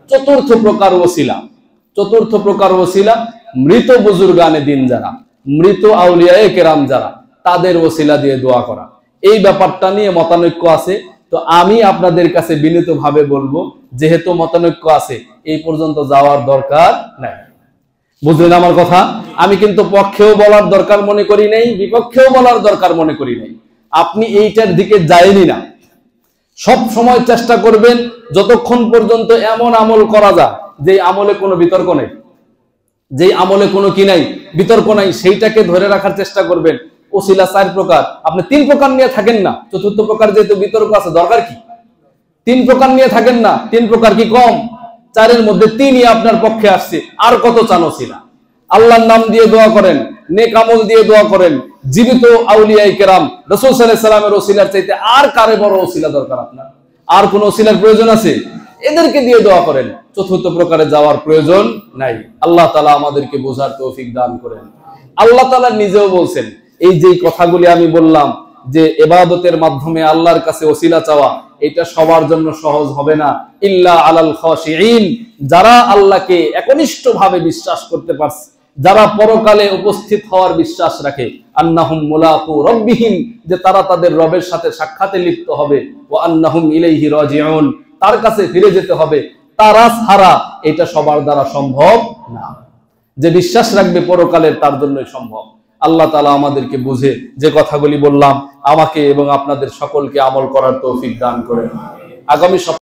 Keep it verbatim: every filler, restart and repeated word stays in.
চতুর্থ প্রকার ওসিলা, চতুর্থ প্রকার ওসিলা মৃত বুজুর্গানে দিন যারা, মৃত আউলিয়ায়ে কেরাম যারা, তাদের ওসিলা দিয়ে দোয়া করা। এই ব্যাপারটা নিয়ে মতানৈক্য আছে। তো আমি আপনাদের কাছে বিনীতভাবে বলবো, যেহেতু মতানৈক্য আছে, এই পর্যন্ত যাওয়ার দরকার নাই। বুঝলেন আমার কথা? আমি কিন্তু পক্ষেও বলার দরকার মনে করি নাই, বিপক্ষেও বলার দরকার মনে করি নাই। আপনি এইটার দিকে যায়নি না। সব সময় চেষ্টা করবেন যতক্ষণ পর্যন্ত এমন আমল করা যায় যে আমলে কোনো বিতর্ক নেই, যে আমলে কোনো কি নাই, বিতর্ক নাই, সেইটাকে ধরে রাখার চেষ্টা করবেন। ওসিলা চার প্রকার, আপনি তিন প্রকার নিয়ে থাকেন না। চতুর্থ প্রকার যেহেতু বিতর্ক আছে, দরকার কি? তিন প্রকার নিয়ে থাকেন না। তিন প্রকার কি কম? চারের মধ্যে তিনই আপনার পক্ষে আসছে, আর কত চান ওসিলা? আল্লাহর নাম দিয়ে দোয়া করেন, নেক আমল দিয়ে দোয়া করেন, জীবিত আউলিয়ায়ে কেরাম রাসূল সাল্লাল্লাহু আলাইহি সাল্লামের ওসিলার চাইতে আর কারে বড় ওসিলা দরকার আপনার? আর কোন ওসিলার প্রয়োজন আছে? এদেরকে দিয়ে দোয়া করেন। চতুর্থ প্রকারে যাওয়ার প্রয়োজন নাই। আল্লাহ তাআলা আমাদেরকে বোঝার তৌফিক দান করেন। আল্লাহ তাআলা নিজেও বলছেন, এই যে কথাগুলি আমি বললাম যে ইবাদতের মাধ্যমে আল্লাহর কাছে ওসিলা চাওয়া, এটা সবার জন্য সহজ হবে না। ইল্লা আলাল খাশিঈন, যারা আল্লাহকে একনিষ্ঠভাবে বিশ্বাস করতে পারছে, যারা পরকালে উপস্থিত হওয়ার বিশ্বাস রাখে, আন্নাহুম মুলাকু রাব্বিহিম, যে তারা তাদের রবের সাথে সাক্ষাতে লিপ্ত হবে, ওয়া আন্নাহুম ইলাইহি রাজিউন, তার কাছে ফিরে যেতে হবে, তারা ছাড়া এটা সবার দ্বারা সম্ভব না। যে বিশ্বাস রাখবে পরকালের, তার জন্যই সম্ভব। আল্লাহ তাআলা আমাদেরকে বুঝে যে কথাগুলি বললাম, আমাকে এবং আপনাদের সকলকে আমল করার তৌফিক দান করেন। আগামী